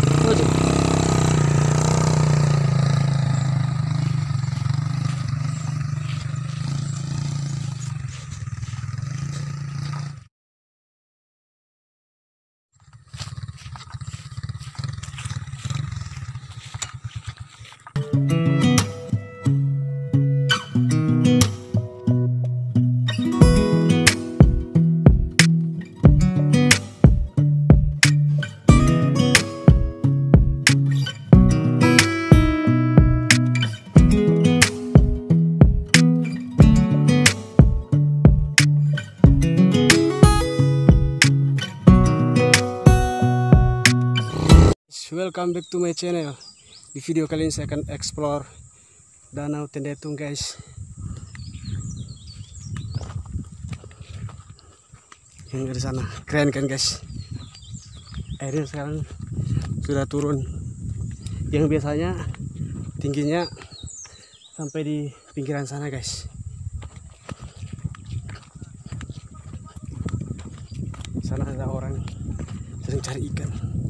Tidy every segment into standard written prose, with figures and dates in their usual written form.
Waduh. Welcome back to my channel. Di video kali ini saya akan explore Danau Tendetung, guys. Yang dari sana keren kan, guys. Airnya sekarang sudah turun. Yang biasanya tingginya sampai di pinggiran sana, guys. Sana ada orang sedang cari ikan.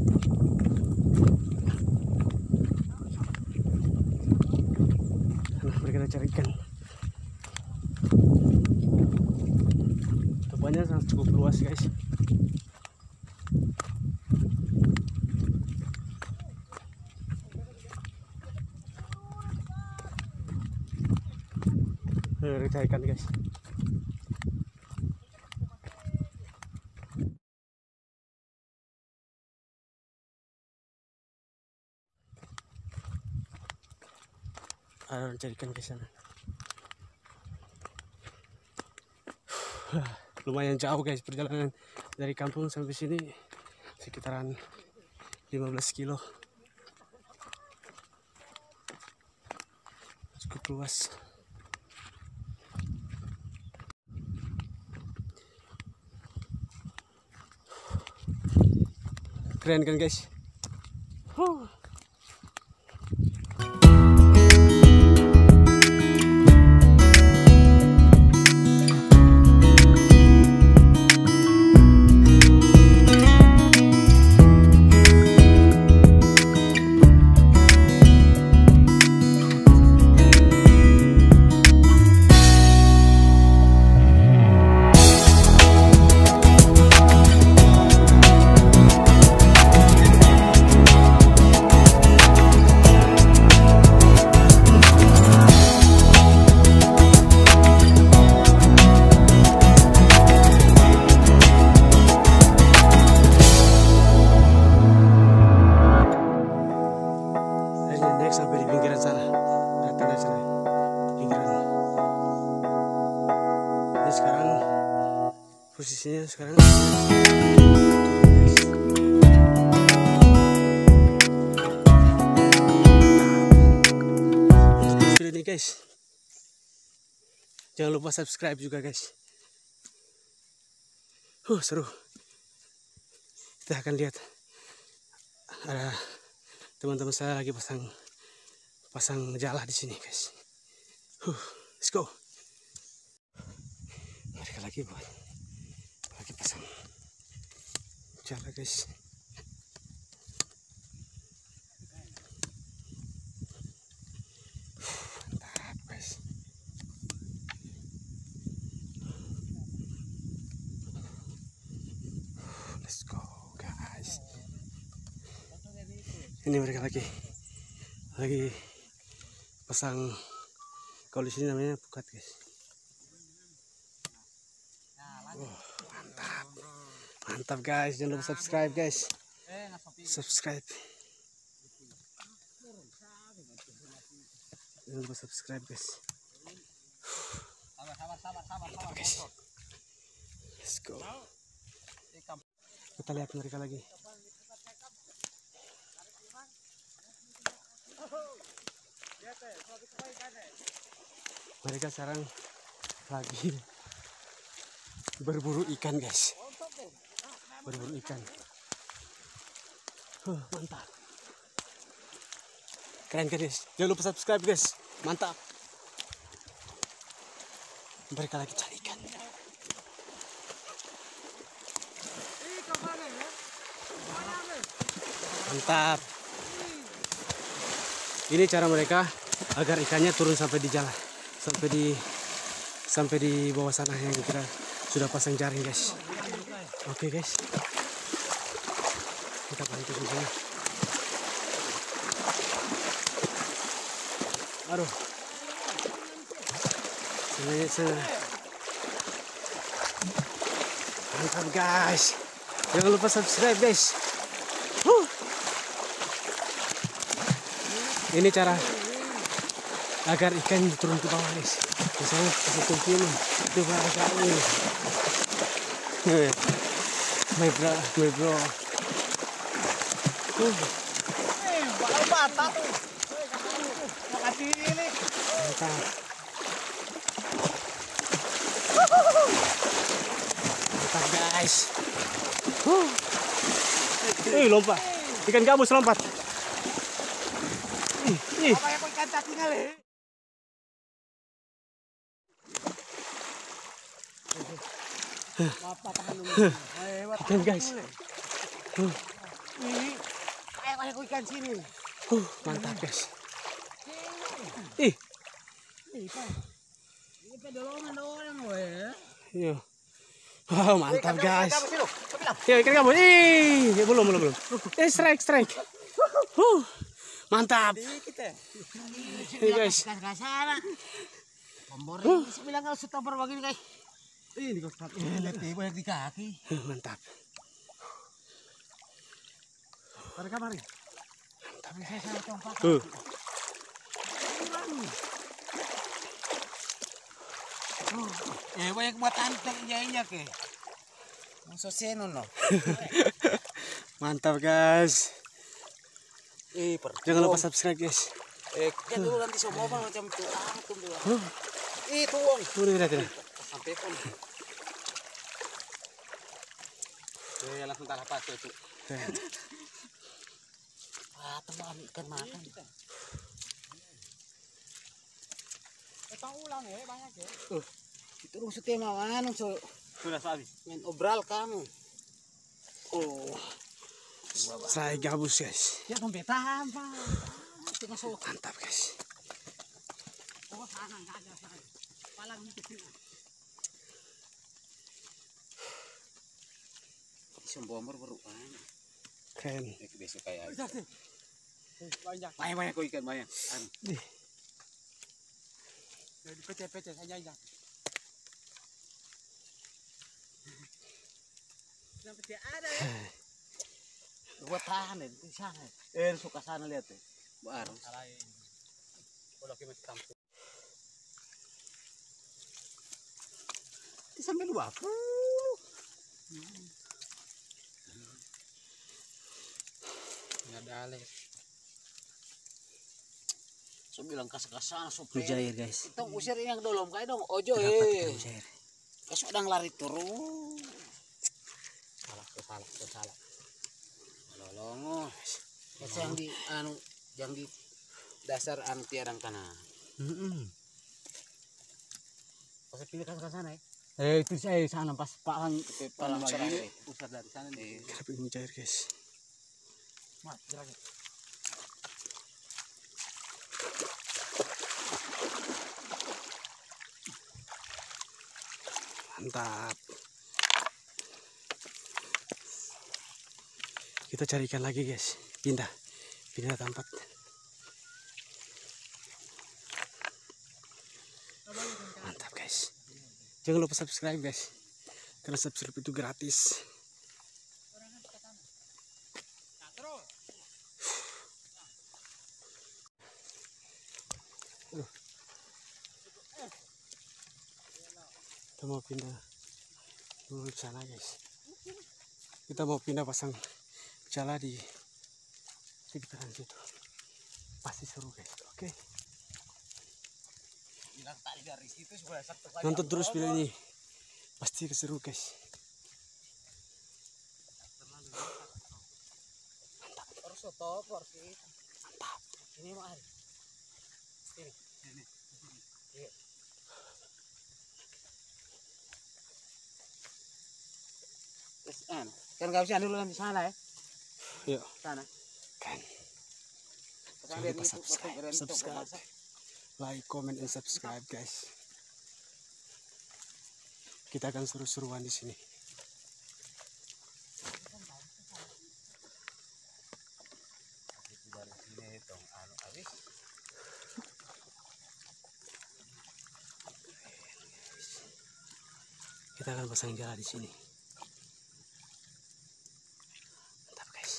Mereka cari ikan. Tempatnya sangat cukup luas, guys. Mereka cari ikan, guys. Ada orang cari ikan ke sana. Lumayan jauh, guys, perjalanan dari kampung sampai sini sekitaran 15 kilo. Cukup luas. Keren kan, guys? Sampai di pinggiran sana, datang dari sana, pinggiran. Ini sekarang posisinya sekarang. Untuk video ini, guys, jangan lupa subscribe juga, guys. Seru. Kita akan lihat ada teman-teman saya lagi pasang jala di sini, guys. Let's go. Mereka lagi pasang jala, guys. Mantap, guys. Let's go, guys. Ini mereka lagi pasang, kalau di sini namanya pukat, guys. Mantap, guys. Jangan lupa subscribe, guys. Subscribe. Jangan lupa subscribe, guys. Mantap, guys. Let's go. Kita lihat mereka lagi. Mereka sekarang lagi berburu ikan, guys. Berburu ikan. Mantap. Keren, guys. Jangan lupa subscribe, guys. Mantap. Mereka lagi cari ikan. Mantap. Ini cara mereka agar ikannya turun sampai di jalan, sampai di bawah sana yang kita sudah pasang jaring, guys. Oke, guys. Kita bantu di sini. Aduh. Sini. Mantap, guys. Jangan lupa subscribe, guys. Ini cara agar ikan turun ke bawah, guys. Misalnya seperti ini, itu barangkali. My bro. Bata tuh. Makasih ini. Mantap. Mantap, guys. Lompat. Ikan gabus lompat. Apa yang kau ikan tinggal ya? Ikan, guys. Ayo kau ikan sini. Mantap, guys. Ini pedolongan orang weh. Iya. Wow, mantap, guys. Ya, ikan gabus. Belum. Strike. Mantap. Ini, guys. Kasar. Pemboreng bilang kalau stopper begini, guys. Ini kau cepat. Letih banyak di kaki. Mantap. Mari. Tapi saya sangat compak. Banyak buat antek jadinya ke. Masuk seno no. Mantap, guys. Jangan lupa subscribe, guys. Kan dulu nanti semua macam itu. Tuang. Tidak. Sampai pun. Langsung tak lepas itu. Teman ikan makan. Ulang ya banyak ya. Itu ruang setema anu Sudah habis. main obral kamu. Strike gabus, guys. Ya dompet apa? Masuk. Mantap, guys. Sana enggak ada. Palang itu. Sombomor baru Keren. besok kayak banyak kau ikan banyak. Jadi pecah saja aja. Kenapa tidak ada ya? Buat tahan ya di sana. Suka sana lihat tuh. Baru. Kalau kita tampil. Sampai 20. Nggak ada ale. So bilang kasar-kasar supaya Mujair, guys. itu usir yang dolom kayak dong ojo Mujair. kasih udang lari terus salah lolongo itu yang di dasar tiarang kanan pas pilih kasar sana itu saya sana pas palang lagi pusat dari sana nih Tapi mujair, guys. mas jalan. Mantap. Kita cari ikan lagi, guys. Pindah tempat. Mantap, guys. Jangan lupa subscribe, guys. Karena subscribe itu gratis. Kita mau pindah dulu ke sana, guys. Kita mau pindah pasang jala di sekitaran situ. Pasti seru, guys. Oke. Bilang tadi dari situ sudah satu kali. Nonton terus video ini. Pasti keseru, guys. Mantap. Harus stop sih. Mantap. Ini mah. Ini. Iya. Kan nggak bisa dulu nanti sana ya. Yuk. Sana. Kan. Jangan Jangan lupa subscribe, like, comment, and subscribe guys. Kita akan seru-seruan di sini. Kita akan pasang jala di sini. Mantap guys.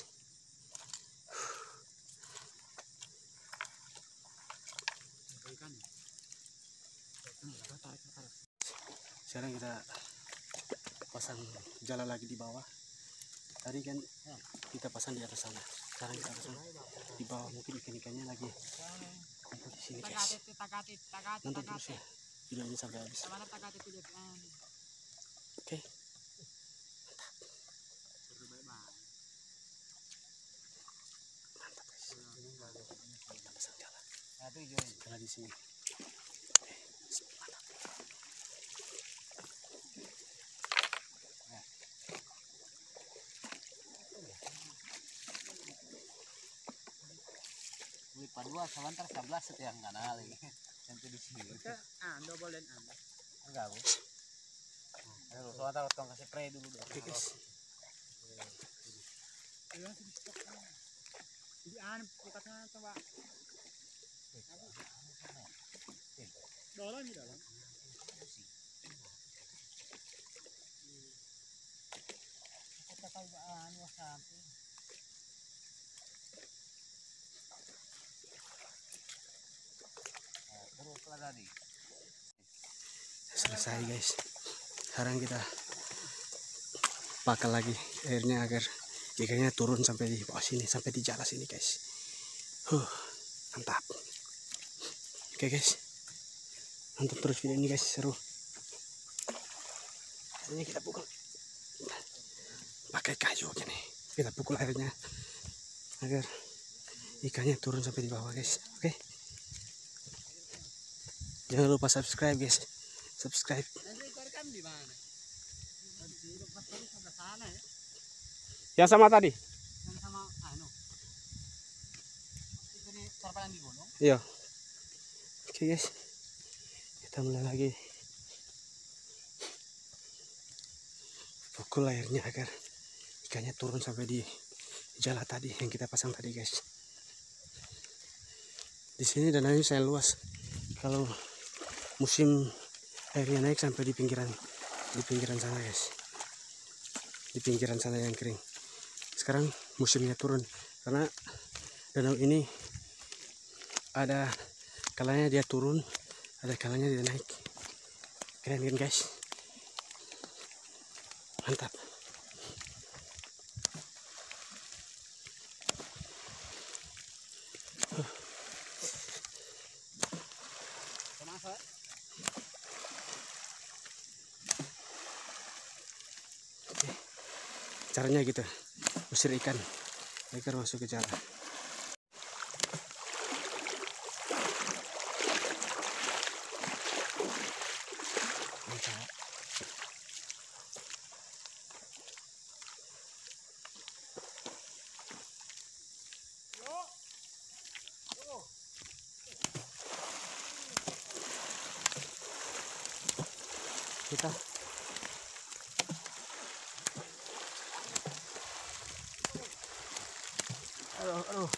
Sekarang kita pasang jala lagi di bawah. Tadi kan kita pasang di atas sana. Sekarang kita pasang di bawah. Mungkin ikan-ikannya lagi kumpul di sini guys. Nonton terus ya video ini sampai habis. Oke. Mantap guys. Kita pasang jala. Jala di sini. Padua sebentar 11 setiang kanal ini. Nanti di sini. Double dan enggak, Bu. Ayo, sebentar tong kasih spray dulu deh. Oke guys. Jadi pokoknya coba. Dalam di dalam. Kita tahu sampai. Selesai guys. Sekarang kita pakal lagi airnya agar ikannya turun sampai di bawah sini, sampai di jala sini guys. Mantap. Oke guys, nonton terus video ini guys, seru. Ini kita pukul pakai kayu gini. Kita pukul airnya agar ikannya turun sampai di bawah guys. Oke. Jangan lupa subscribe guys. Subscribe. Yang sama tadi? Yang sama ini sorban di gunung. Iya. Oke guys. Kita mulai lagi. Pukul airnya agar ikannya turun sampai di jala tadi yang kita pasang tadi guys. Di sini dananya saya luas. Kalau musim airnya naik sampai di pinggiran sana guys, di pinggiran sana yang kering. Sekarang musimnya turun karena danau ini ada kalanya dia turun, ada kalanya dia naik. Keren kan guys, mantap. Caranya gitu, usir ikan agar masuk ke jala. Mantap. Kita aduh.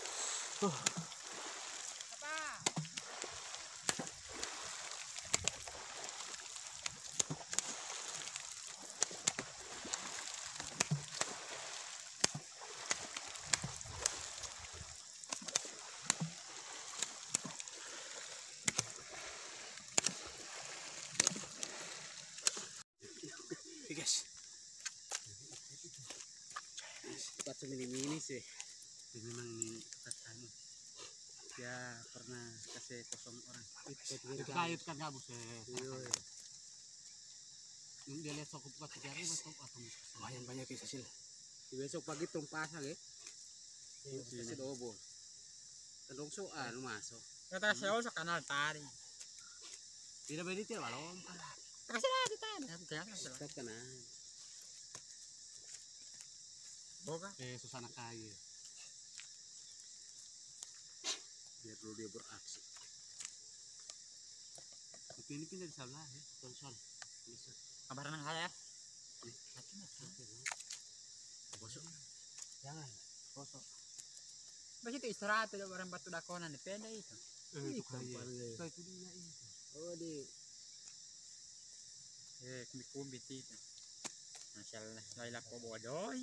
Oke guys. Tempat semini-mini sih. Ini memang ini tempat anu. Dia pernah kasih kosong orang. Itu kayu kan gabus ya. Dia lihat sok buat sejarah betul atau Lumayan banyak guys hasil. besok pagi tumpas lagi. Kasih double. Tendong soal masuk. Kata saya sa kanal tari. Tidak bedi tidak balom. Kasih lah di tanah. Tetap kena. Boga. Susana kayu. Lalu dia beraksi. Tapi ini pindah di sebelah ya, konsol. Kabaran saya. Bosok. Jangan. Bosok. Bagi itu istirahat ada barang batu dakonan di peda itu. Itu kayaknya. Itu dia itu. Oh di. Kumbi itu. Masalah Laila ko bodoh.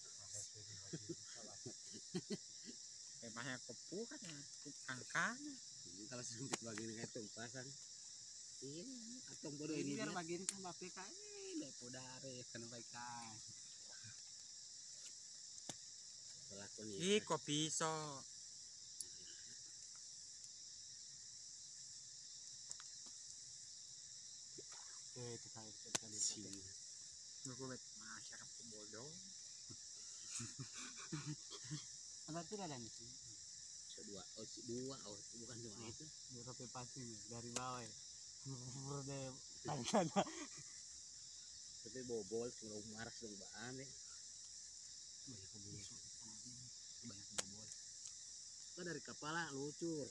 Memangnya kopu kan angkanya. Kalau sempit bagian kayak tumpasan. Iya, atau bodoh ini biar bagian kan BPK ini podare kan baikkan. Ih, kopi iso. Itu kayak sini. Gue masyarakat bodoh. Apa tuh ada nih? Dua, bukan dua itu. Dua sampai pasti nih dari bawah. Berde, tanda. Tapi bobol, kalau marah dong aneh. Banyak bobol. Kan dari kepala lucur.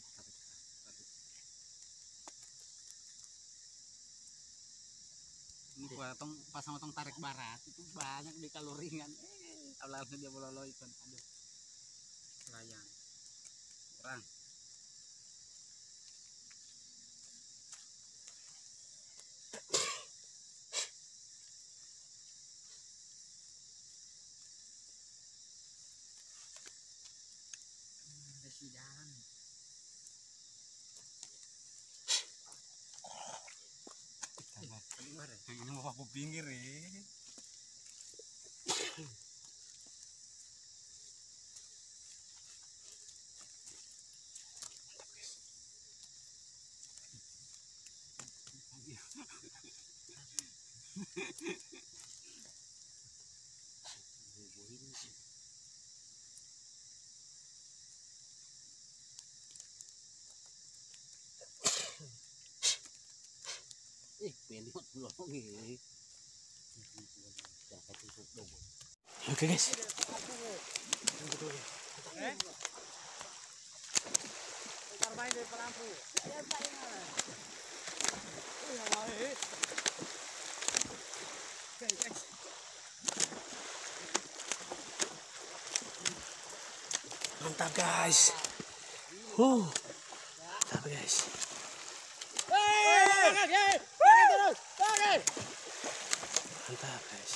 Ini pasang otong tarik barat itu banyak di kaloringan. Kalau langsung dia bololo ikan, aduh. Layang. Kurang. Sidang. Ini mau aku pinggir ya. Pendek belum ini. Oke guys. Main dari pelampu. Mantap guys. Mantap guys. Mantap guys.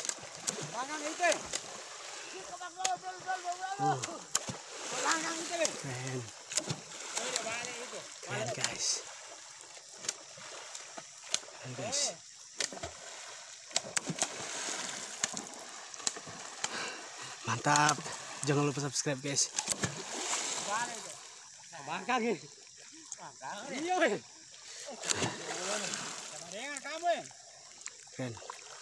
Keren. Keren guys. Keren guys. Mantap. Jangan lupa subscribe guys. Bangkang ini. Iya weh. Kamu ya? Keren.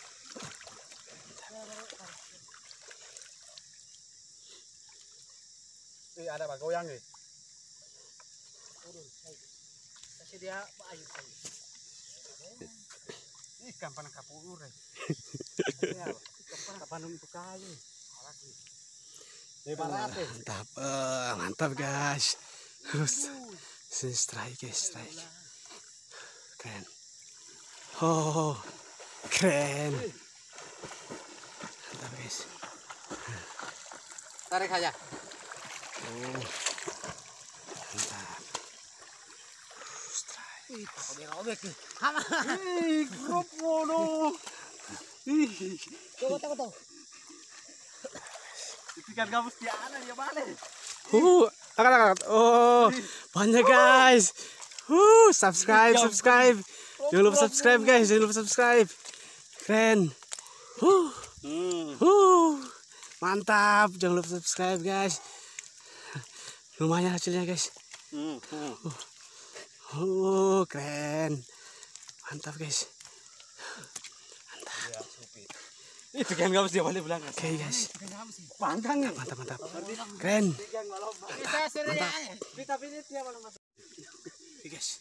Ada Pak goyang nih. Kasih dia air saja. Ini kapan kapur ya? Kapan untuk kayu? Mantap. Mantap guys. Strike guys, strike. Keren. Oh, keren. Mantap guys. Tarik aja. Oh, mantap. Strike. Obek-obek. Grup mono. Coba. Ikan gabus di ana dia balik. Angkat. Oh, banyak guys. Subscribe. Jangan lupa subscribe guys, Keren. Mantap, jangan lupa subscribe guys. Lumayan hasilnya guys. Keren. Mantap guys. Itu kan gabus dia balik belakang. Oke guys. Pangkang ya. Mantap. Keren. Oke guys.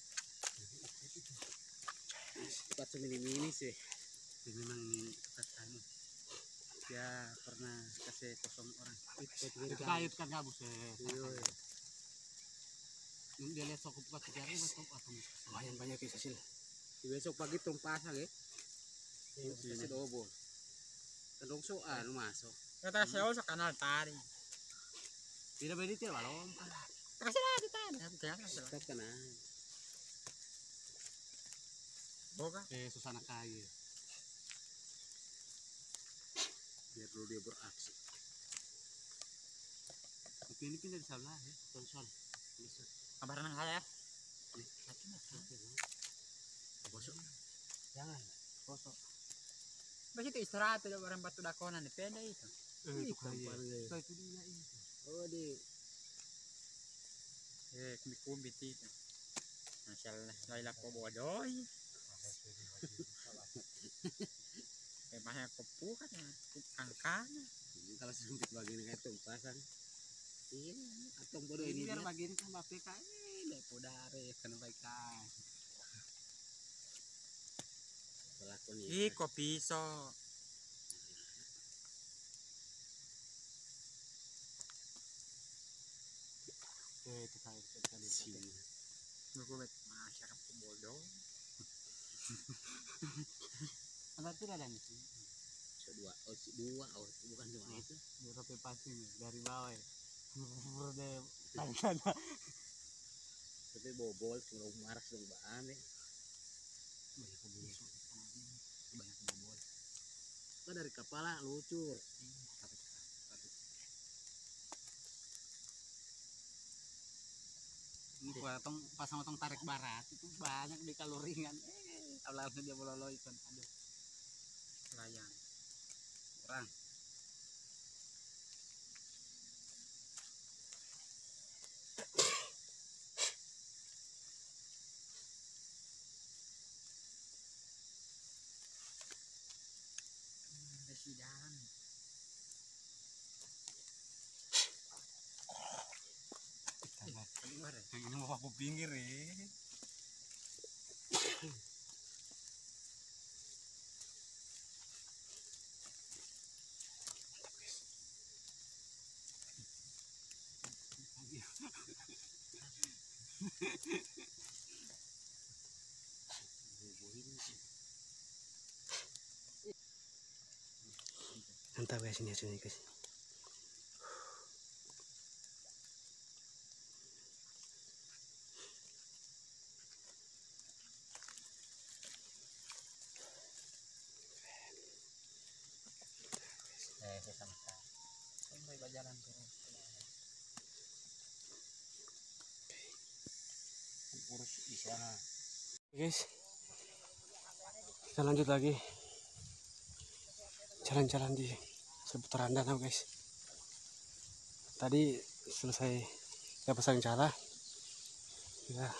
Tempat semini sih. Memang ini tempat kamu. Dia pernah kasih kosong orang. Itu kayu kan gabus ya. Dia lihat sokop buka cari betul atau lumayan banyak guys hasil. besok pagi tumpas lagi. Kasi dobo. Tandong soan masuk. Kata siya sa kanal tari. Tidak pwede tiya balong. Kasi na kita. Kaya ka na. Boga? Susana kaya. Biar dulu dia beraksi. Tapi ini pindah di sebelah ya, konsol. Kabar nang hal ya? Bosok. Jangan. Bosok. Basi itu istirahat ada orang batu dakonan depende itu. Itu kaya. Itu dia itu. Oh di. Kumbi itu. Masyaallah, laila ko bodoy. Memangnya kepukan ya, angkanya. Kalau sempit begini kayak tumpasan. Iya, atong bodoh ini biar begini kan bapak kayak lepo dari kan baikkan. Ih, kopi so. Itu kayak tadi sih. Gue masyarakat bodoh. Apa tuh ada nih? Dua, bukan cuma itu. Dua pancing dari bawah ya. Berde tangan. Tapi bobol, kalau marah dong baan ya. Banyak bobol. Kan dari kepala lucur. Ini pasang tarik barat itu banyak di kaloringan. Langsung dia bololoy kan. Aduh. Layang. Kurang. Presiden. Yang ini mau aku pinggir ya. Mantap guys ini hasilnya guys. Sama sampai bajaran terus. Urus di sana. Guys, kita lanjut lagi jalan-jalan di seputaran danau guys. Tadi selesai kita pasang cara ya,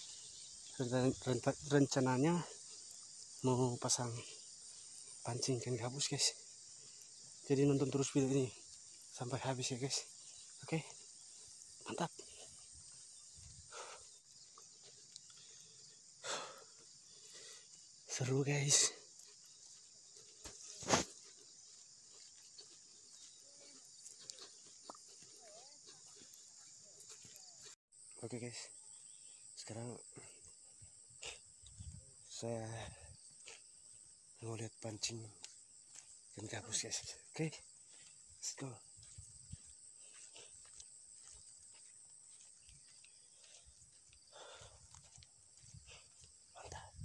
rencananya mau pasang pancing ikan gabus guys. Jadi nonton terus video ini sampai habis ya guys. Oke, mantap. Seru guys. Oke guys, sekarang saya mau lihat pancing ikan gabus guys. Oke, let's go. Mantap.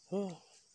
Oh.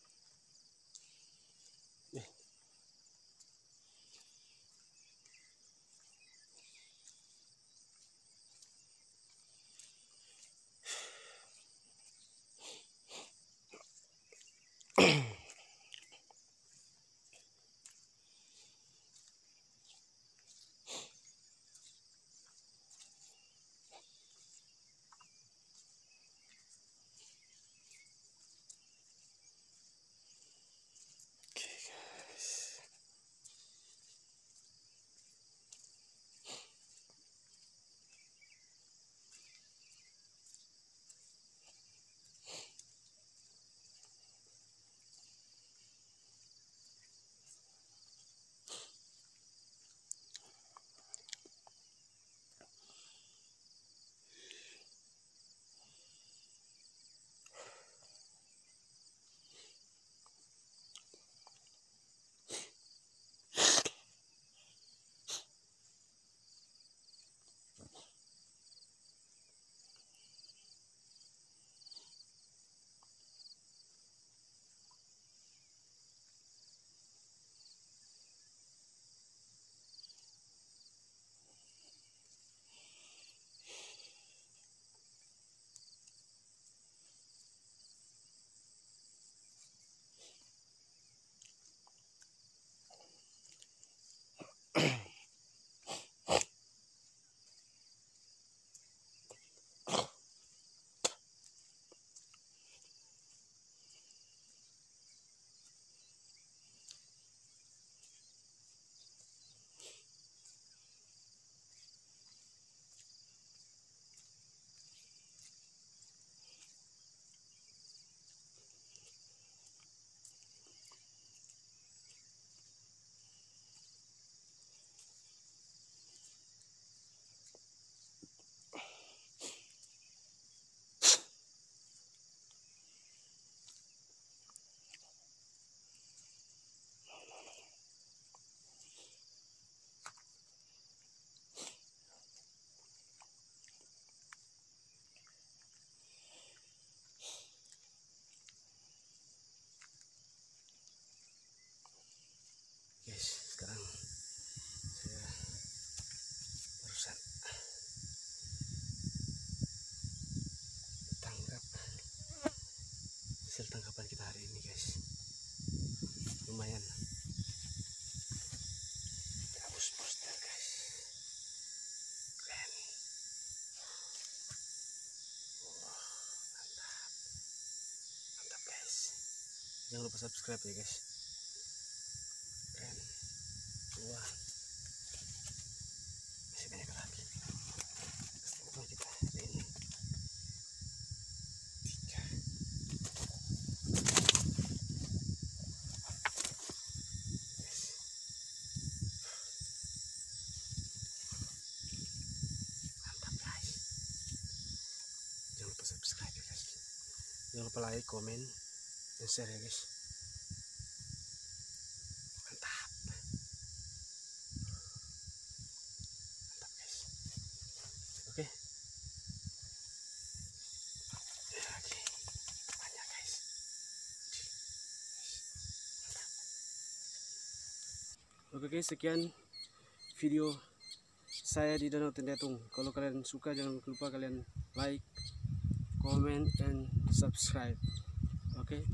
Guys, sekarang saya barusan tangkap hasil tangkapan kita hari ini, guys. Lumayan gabus poster, guys. Keren. Wah, mantap guys. Jangan lupa subscribe ya, guys. Keren. Wah, masih banyak lagi. Setelah kita ini 3. Mantap guys. Jangan lupa subscribe ya, guys. Jangan lupa like, komen, dan share ya, guys. Oke, lagi banyak guys. Oke guys, sekian video saya di Danau Tendetung. Kalau kalian suka, jangan lupa kalian like, comment, and subscribe. Oke.